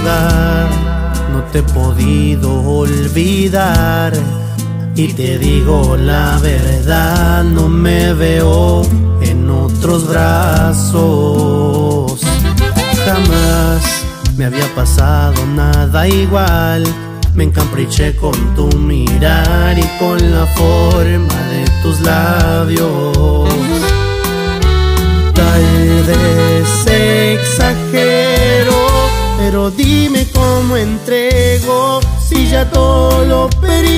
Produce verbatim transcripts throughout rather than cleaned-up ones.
verdad, no te he podido olvidar. Y te digo la verdad, no me veo en otros brazos. Jamás me había pasado nada igual. Me encapriché con tu mirar y con la forma de tus labios. Tal vez exagero, pero dime cómo entrego si ya todo lo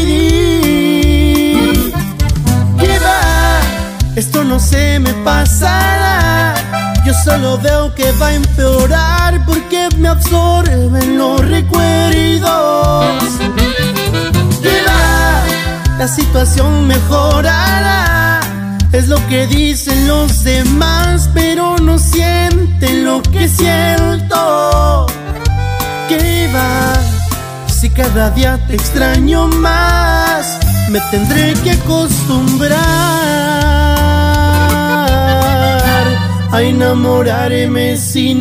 perdí. ¿Qué va? Esto no se me pasará. Yo solo veo que va a empeorar porque me absorben los recuerdos. ¿Qué va? La situación mejorará, es lo que dicen los demás, pero no sienten lo que siento. ¿Qué va? Si cada día te extraño más, me tendré que acostumbrar a enamorarme sin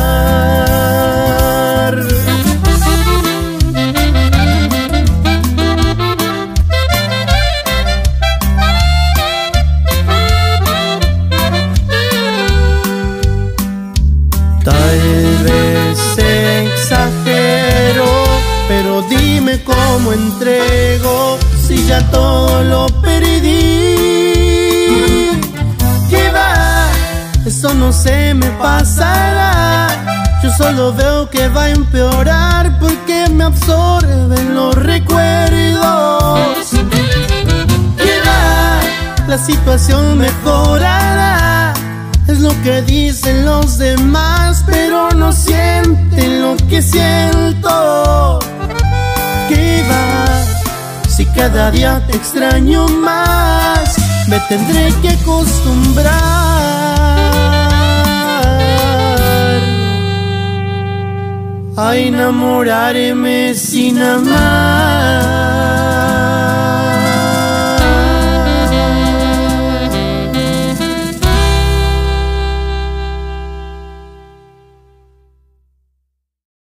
amar. Tal vez exagero, pero dime cómo entrego si ya todo lo perdí. ¿Qué va? Eso no se me pasará. Yo solo veo que va a empeorar porque me absorben los recuerdos. ¿Qué va? La situación mejorará, es lo que dicen los demás, pero no sienten lo que siento. ¿Qué va? Si cada día te extraño más, me tendré que acostumbrar a enamorarme sin amar.